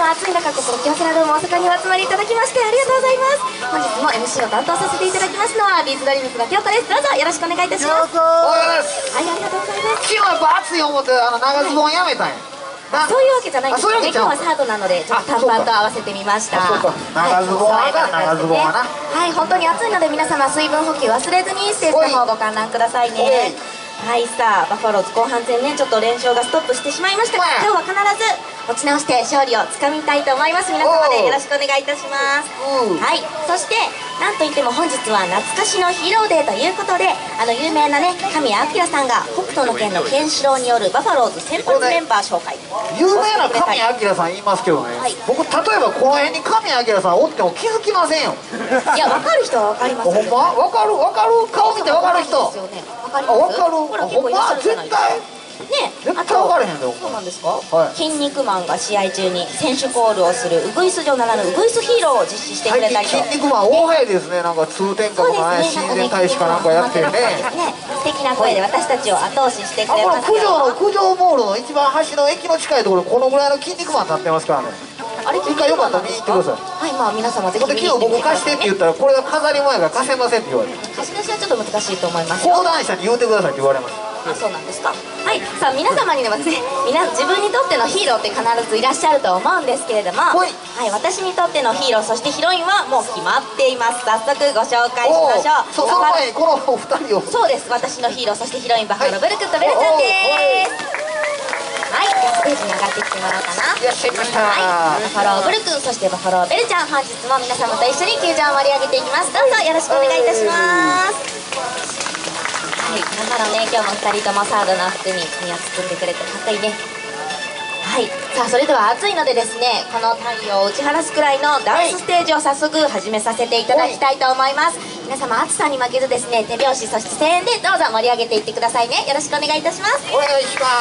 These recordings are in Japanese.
も暑い中、ここ京セラドーム大阪にお集まりいただきましてありがとうございます。本日も MC を担当させていただきますのはビーズドリームスの京子です。どうぞよろしくお願いいたします。はい、ありがとうございます。 今日はやっぱ暑い思って長ズボンやめたんや。 そういうわけじゃないんですよね。今日はサードなのでちょっと短パンと合わせてみました。 長ズボンは長ズボンはな。 はい、本当に暑いので皆様水分補給忘れずにステージの方ご観覧くださいね。はい、さあバファローズ後半戦ね、ちょっと連勝がストップしてしまいましたが、今日は必ず持ち直して勝利をつかみたいと思います。皆様でよろしくお願いいたします。はい、そしてなんといっても本日は懐かしのヒーローデーということで、有名なね神谷明さんが北斗の拳のケンシロウによるバファローズ先発メンバー紹介。 有名な神谷明さん言いますけどね、僕例えばこの辺に神谷明さんおっても気づきませんよ。 いや、分かる人は分かります。 ほんま分かる顔見て分かる人。 分かる。ほら結構いらっしゃるじゃないですか。ね、 絶対分かれへんで。 そうなんですか。筋肉マンが試合中に選手コールをするウグイス嬢ならぬウグイスヒーローを実施してくれたりと。 筋肉マン大流行りですね。なんか通天閣のね親善大使かなんかやってるね。 素敵な声で私たちを後押ししてくれます。 九条モールの一番端の駅の近いところこのぐらいの筋肉マン立ってますからね。あれ一回よかったら見に行ってください。はい、まあ皆様ぜひ見に行ってみてください。昨日僕貸してって言ったらこれが飾り前が貸せませんって言われて。 貸し出しはちょっと難しいと思います。 講談社に言うてくださいって言われます。 あ、そうなんですか。はい、さあ皆様にでもね、自分にとってのヒーローって必ずいらっしゃると思うんですけれども、はい、私にとってのヒーロー、そしてヒロインはもう決まっています。早速ご紹介しましょう。 その前にこのお二人を。 そうです、私のヒーロー、そしてヒロインバファローブルクとベルちゃんです。はい、ステージに上がってきてもらおうかな。 いらっしゃいました。 はい、バファローブル君、そしてバファローベルちゃん、本日も皆様と一緒に球場を盛り上げていきます。どうぞよろしくお願いいたします。はい、なんだろうね、今日も2人ともサードの服に身を包んでくれてかっこいいね。はい、さあそれでは暑いのでですね、この太陽を打ち晴らすくらいのダンスステージを早速始めさせていただきたいと思います。皆様暑さに負けずですね、手拍子そして声援でどうぞ盛り上げていってくださいね。よろしくお願いいたします。 お願いします。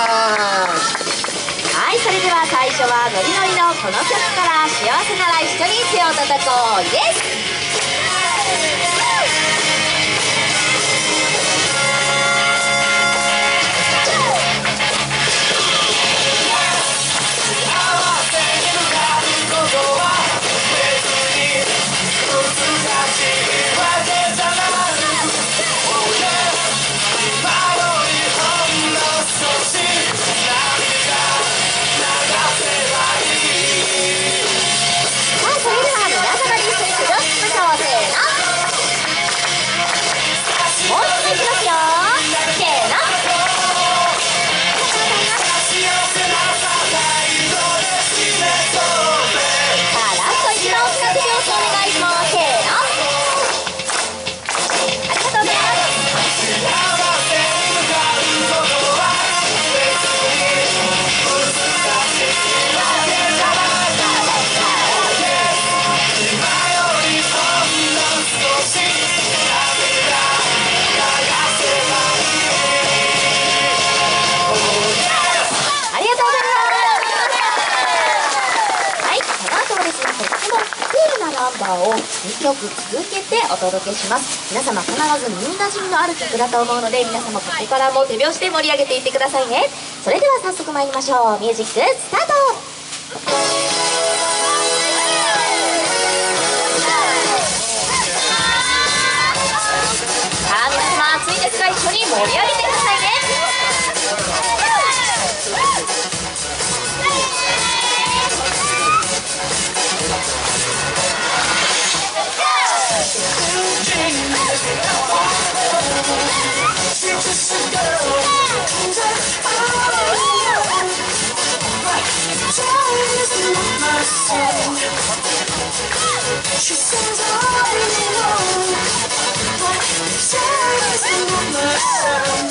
はい、それでは最初はノリノリのこの曲から幸せなら一緒に手を叩こう。イエス。を2曲続けてお届けします。皆様必ず耳なじみのある曲だと思うので、皆様ここからも手拍子で盛り上げていってくださいね。それでは早速参りましょう。ミュージックスタート。さあ皆様暑いですが一緒に盛り上げてくださいね。She says all alone, but she's in my soul.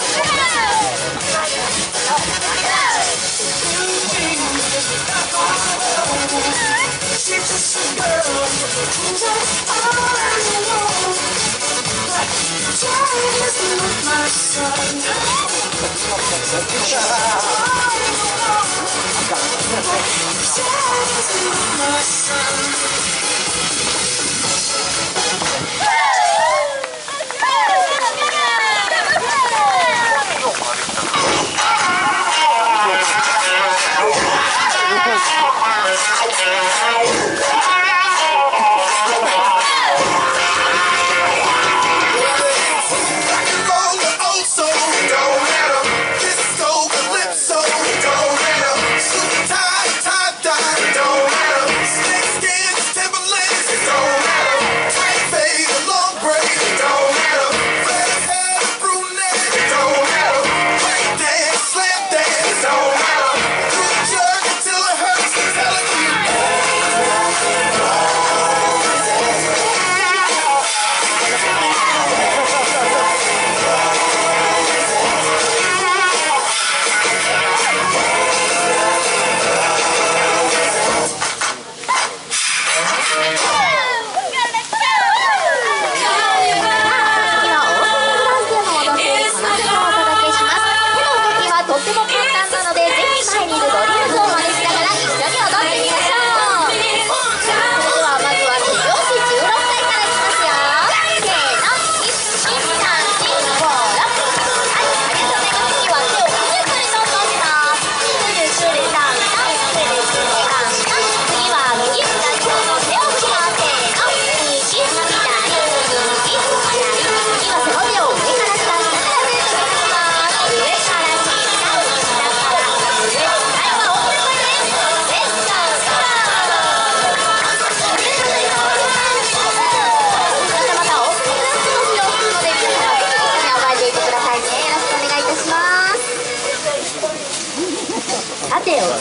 She's just a girl who's all alone, but she's in my soul. She's in my soul.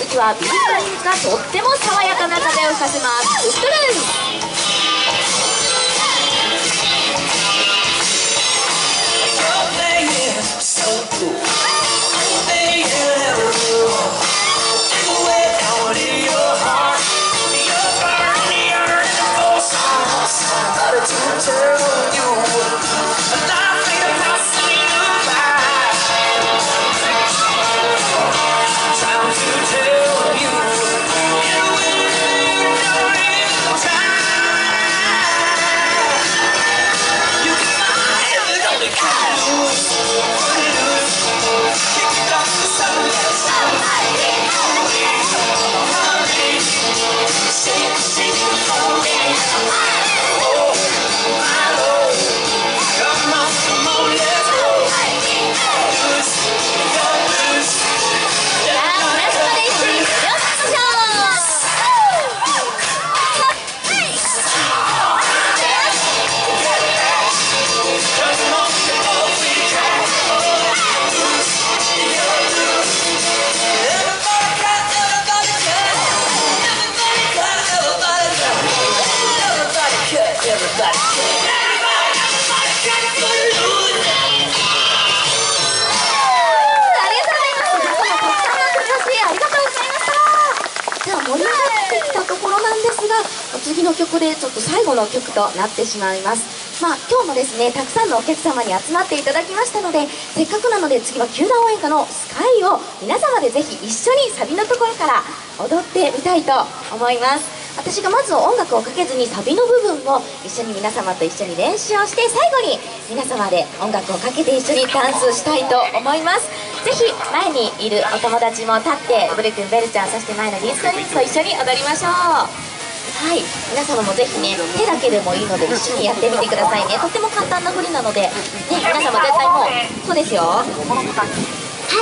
時はビートリンがとっても爽やかな風を吹かせます。ウッドルン。次の曲でちょっと最後の曲となってしまいます。今日もですねたくさんのお客様に集まっていただきましたので、せっかくなので次は球団応援歌の「スカイを皆様でぜひ一緒にサビのところから踊ってみたいと思います。私がまず音楽をかけずにサビの部分を一緒に皆様と一緒に練習をして、最後に皆様で音楽をかけて一緒にダンスしたいと思います。ぜひ前にいるお友達も立ってブル君、ベルちゃん、そして前のリンストリンスと一緒に踊りましょう。はい、皆様もぜひね手だけでもいいので一緒にやってみてくださいね。とっても簡単な振りなので、ね、皆様絶対もうそうですよ。はい、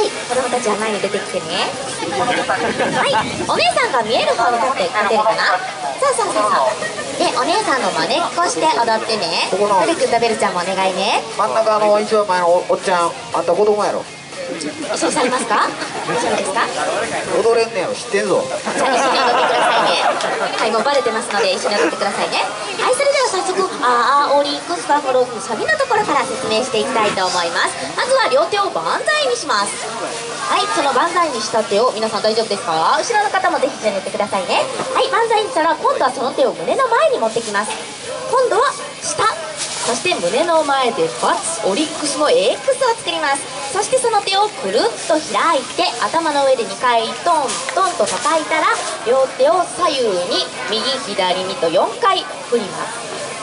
子供たちは前に出てきてね。はい、お姉さんが見える方に立って勝てるかな。そうで、お姉さんの真似っこして踊ってね。ブル君とベルちゃんもお願いね。 真ん中の一番前のおっちゃん、あんた子供やろ。 一緒にされますか？大丈夫ですか？ 踊れんねやろ、知ってんぞ。 じゃあ一緒に踊ってくださいね。はい、もうバレてますので一緒に踊ってくださいね。はい、それでは早速オリックスバファローズサビのところから説明していきたいと思います。まずは両手を万歳にします。はい、その万歳にした手を皆さん大丈夫ですか？後ろの方もぜひ一緒にやってくださいね。はい、万歳にしたら今度はその手を胸の前に持ってきます。今度は下、そして胸の前で×、オリックスの X を作ります。そしてその手をくるっと開いて頭の上で2回トントンと叩いたら、両手を左右に右左にと4回振ります。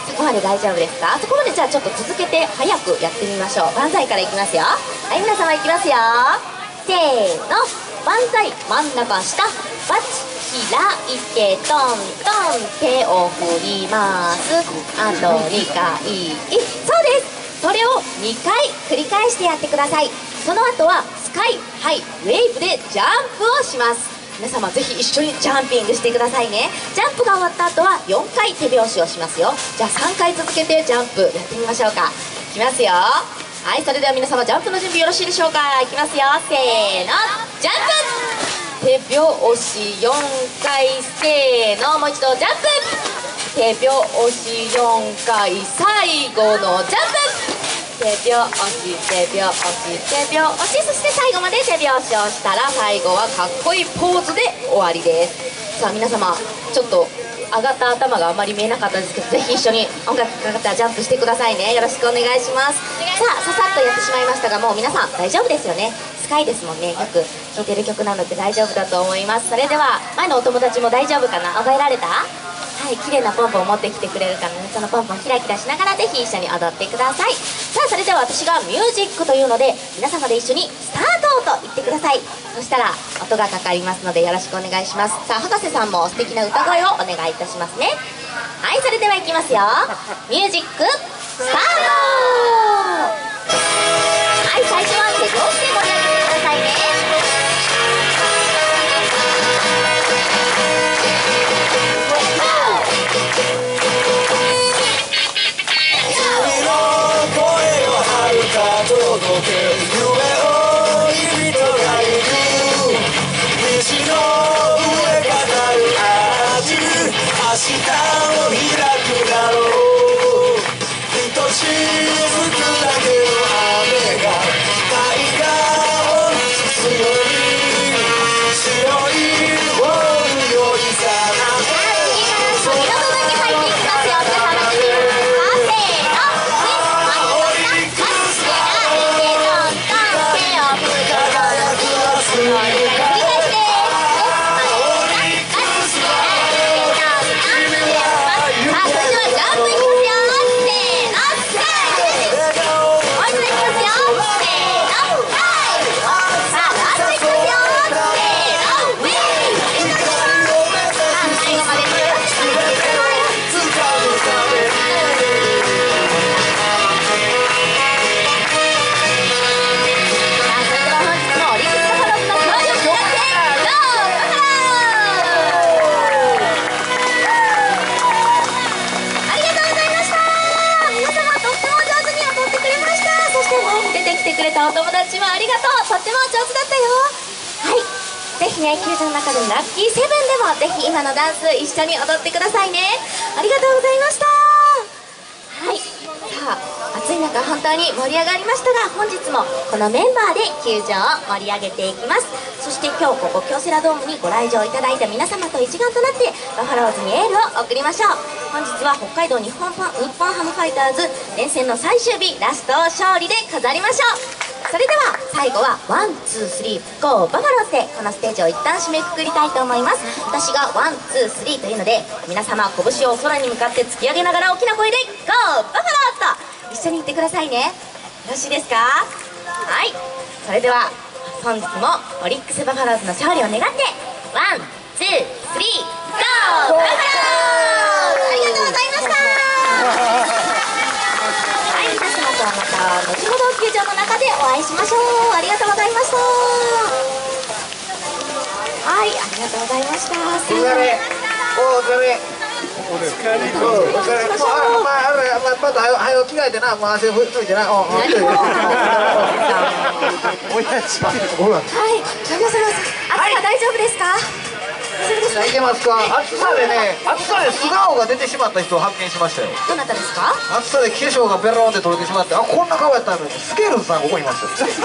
そこまで大丈夫ですか？そこまでじゃあちょっと続けて早くやってみましょう。万歳からいきますよ。はい、皆様いきますよ。せーの、万歳、真ん中下、×、開いてトントン手を振ります。あと2回、そうです。それを2回繰り返してやってください。その後はスカイ、ハイ、ウェーブでジャンプをします。皆様ぜひ一緒にジャンピングしてくださいね。ジャンプが終わった後は4回手拍子をしますよ。じゃあ3回続けてジャンプやってみましょうか。いきますよ。はい、それでは皆様ジャンプの準備よろしいでしょうか。いきますよ。せーの、ジャンプ。手拍子4回、せーの、もう一度ジャンプ。手拍子4回、最後のジャンプ。手拍子、手拍子、手拍子、そして最後まで手拍子をしたら最後はかっこいいポーズで終わりです。さあ皆様、ちょっと上がった頭があまり見えなかったですけど、ぜひ一緒に音楽かかったらジャンプしてくださいね。よろしくお願いします。さあ、ささっとやってしまいましたが、もう皆さん大丈夫ですよね。スカイですもんね。よく聴いてる曲なので大丈夫だと思います。それでは前のお友達も大丈夫かな？覚えられた？はい、綺麗なポンポンを持ってきてくれるからね、そのポンポンキラキラしながらぜひ一緒に踊ってください。さあ、それでは私がミュージックというので皆様で一緒にスタートと言ってください。そしたら音がかかりますのでよろしくお願いします。さあ、博士さんも素敵な歌声をお願いいたしますね。はい、それではいきますよ。ミュージックスタート。はい、最初は手拍子で盛り上げてくださいね。届け夢を人がいる西のりがとう。とっても上手だったよ。はい、ぜひね、球場の中でラッキーセブンでもぜひ今のダンス一緒に踊ってくださいね。ありがとうございました。はい、さあ暑い中本当に盛り上がりましたが、本日もこのメンバーで球場を盛り上げていきます。そして今日ここ京セラドームにご来場いただいた皆様と一丸となってバファローズにエールを送りましょう。本日は北海道日本ハムファイターズ連戦の最終日、ラストを勝利で飾りましょう。それでは最後はワンツースリーゴーバファローズでこのステージを一旦締めくくりたいと思います。私がワンツースリーというので、皆様拳を空に向かって突き上げながら大きな声でゴーバファローズと一緒に言ってくださいね。よろしいですか？はい、それでは本日もオリックスバファローズの勝利を願ってワンツースリーゴーバファローズ。ありがとうございました。はい、皆様とはまた後ほど球場の中でお会いしましょう。ありがとうございました。はい、ありがとうございました。 お疲れ。お疲れ。お疲れ。また早く着替えてな、もう汗拭いてな。 何もはい、皆様、暑さ大丈夫ですか？ いけますか？暑さで素顔が出てしまった人を発見しましたよ。 どなたですか？ 暑さで化粧がベロンって取れてしまって、あ、こんな顔やったのに。スケールズさんここにいました。 ス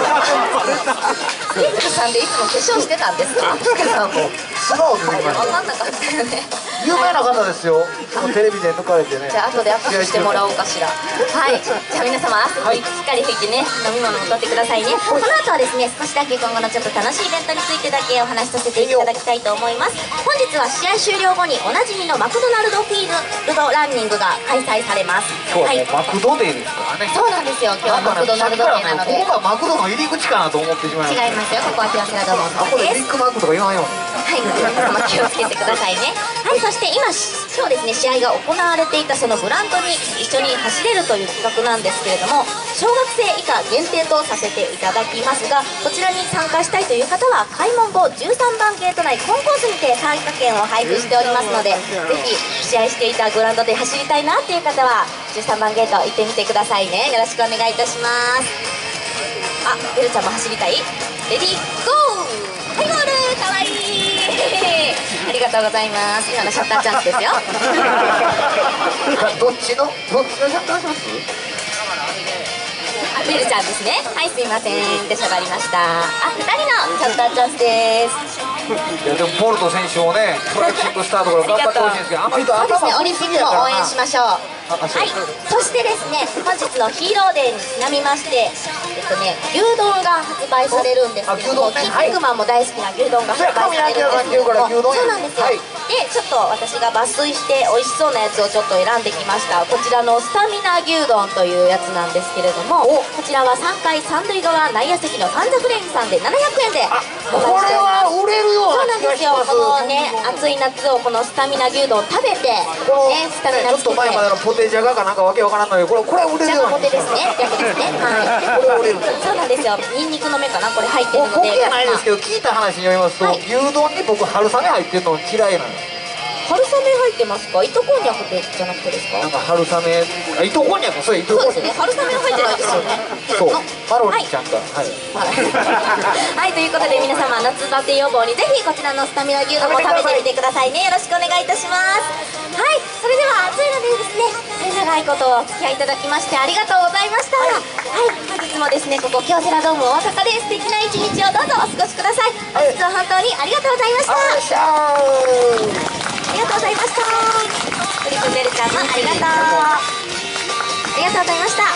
ケールズさんでいつも化粧してたんですか？ スケールさんの素顔出てきました。 分かんなかったよね。 有名な方ですよ。テレビで抜かれてね。 じゃあ後で握手してもらおうかしら。はい、じゃあ皆様汗をしっかり拭いてね、飲み物を取ってくださいね。この後はですね、少しだけ今後のちょっと楽しいイベントについてだけお話しさせていただきたいと思います。本日は試合終了後におなじみのマクドナルドフィールドランニングが開催されます。はい、 マクドデーですからね。 そうなんですよ。今日はマクドナルドデーなので。 ここがマクドの入り口かなと思ってしまいました。 違いますよ。ここは京セラドームあ、これビッグマックとか言わんように。 はい、皆様気をつけてくださいね。はい、そして今日ですね、試合が行われていたそのグラウンドに一緒に走れるという企画なんですけれども、小学生以下限定とさせていただきますが、こちらに参加したいという方は開門後13番ゲート内コンコースにて参加券を配布しておりますので、ぜひ試合していたグラウンドで走りたいなっていう方は13番ゲート行ってみてくださいね。よろしくお願いいたします。あ、ベルちゃんも走りたい？レディーゴー！はい、ゴール！かわいいありがとうございます。今のシャッターチャンスですよ。 どっちのシャッターチャンス？ ベルちゃんですね。はい、すいません。出しゃがりました。あ、2人のシャッターチャンスです。 いやでもボルト選手をね、トラッキングスタートから頑張ってほしいんですけど、あんまりそうですね、オリンピックも応援しましょう。 ははい、そしてですね、本日のヒーローデーにちなみまして、牛丼が発売されるんですけども、キックマンも大好きな牛丼が発売されるんですけども、そうなんですよ。で、ちょっと私が抜粋して美味しそうなやつをちょっと選んできました。こちらのスタミナ牛丼というやつなんですけれども、こちらは3階三塁側内野席のファンザフレンズさんで700円でこれは売れるような気がします。 このね、暑い夏をこのスタミナ牛丼食べて、ね、スタミナちょっと前までのポテジャガかなんかわけわからんので、これ売れるような。 ポテですね、逆ですね。はい。 これ売れる。 そうなんですよ。ニンニクの芽かな、これ入ってるので。 僕じゃないですけど、聞いた話によりますと、牛丼に僕春雨入ってるの嫌いなんです。 春雨入ってますか？糸こんにゃくじゃなくてですか？ なんか春雨、糸こんにゃく、そうですね。 春雨は入ってないですよね。 そう。マロニーちゃんが、はい。 はい、ということで皆様夏バテ予防にぜひこちらのスタミナ牛丼も食べてみてくださいね。よろしくお願いいたします。はい、それでは暑いのでですね、長いことお付き合いいただきましてありがとうございました。はい、本日もですね、ここ京セラドーム大阪で素敵な一日をどうぞお過ごしください。本日は本当にありがとうございました。ありがとうございました。クリスベルちゃんもありがとう。ありがとうございました。